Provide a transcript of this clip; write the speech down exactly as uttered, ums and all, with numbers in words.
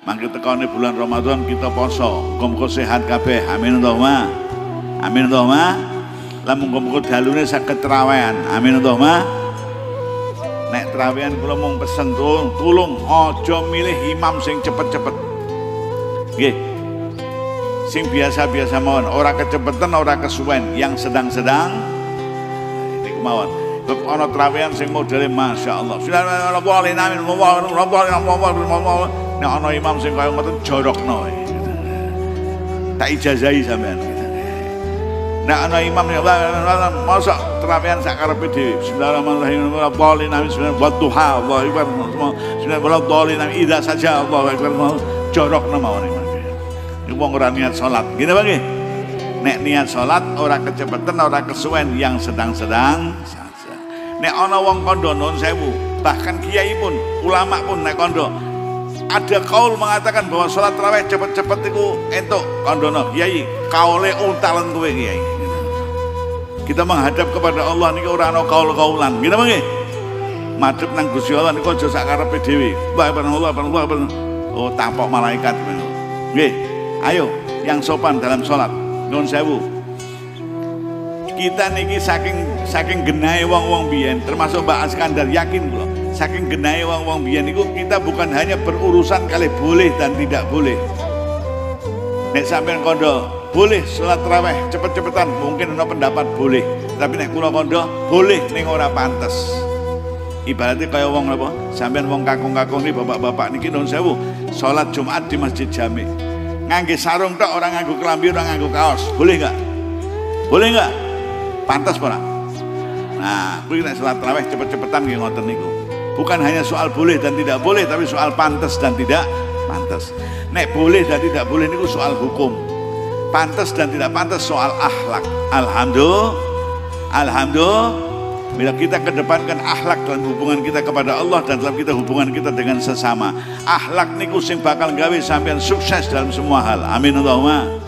Mangke tekane bulan Ramadan kita poso, muga-muga sehat kabeh. Amin Allahumma. Amin Allahumma. Lah muga-muga dalune saged trawehan. Amin Allahumma. Nek trawehan kula mung pesen tulung, tulung aja milih imam sing cepet-cepet. Nggih. Sing biasa-biasa mawon, ora kecepetan, ora kesuwen, yang sedang-sedang niku mawon. Kok ana trawehan sing modele masyaallah. Bismillahirrahmanirrahim. Nek ana imam sing kaya ngoten jorokno. Tak ijazahi sampean. Nek ana imam yang mosok terapian sak karepe dhewe. Bismillahirrahmanirrahim. Wadduha, Allahu akbar. Bismillahirrahmanirrahim. Idza saja, Allahu akbar. Jorokno mawon iki. Niku wong ora niat salat. Ngene wae nggih. Nek niat salat ora kecepetan, ora kesuwen, yang sedang-sedang saja. Nek ana wong kandha nuwun sewu, bahkan kiai pun, ulama pun nek kandha ada kaul mengatakan bahwa sholat tarawih cepet-cepet itu entuk kondono kiai kaule untalan kowe kiai. Kita menghadap kepada Allah niki ora ana kaul-kaulan. Ngene nggih. Madhep nang Gusti Allah niku aja sak karepe dhewe. Allah Allah Allah. Oh tampok malaikat. Nggih. Ayo yang sopan dalam sholat. Nuwun sewu. Kita niki saking saking genahe wong-wong biyen termasuk Mbak Askandar yakin kula. Saking genai wong-wong biyen niku kita bukan hanya berurusan kali boleh dan tidak boleh. Nek sampean kondo boleh salat tarawih cepet-cepetan mungkin ana pendapat boleh, tapi nek kula kondo boleh ning ora pantes. Ibaratnya kaya wong apa? Sampean wong kakung-kakung iki bapak-bapak niki nuwun sewu, salat Jumat di Masjid Jami. Ngangge sarung tok, orang nganggo kelambi, orang nganggo kaos. Boleh enggak? Boleh enggak? Pantes ora? Nah, kuwi nek salat tarawih cepet-cepetan nggih ngoten niku. Bukan hanya soal boleh dan tidak boleh, tapi soal pantas dan tidak pantas. Nek boleh dan tidak boleh itu soal hukum. Pantas dan tidak pantas soal akhlak. Alhamdulillah, alhamdulillah. Bila kita kedepankan akhlak dalam hubungan kita kepada Allah dan dalam kita hubungan kita dengan sesama, akhlak niku sing bakal gawe sampean sukses dalam semua hal. Amin Allahumma.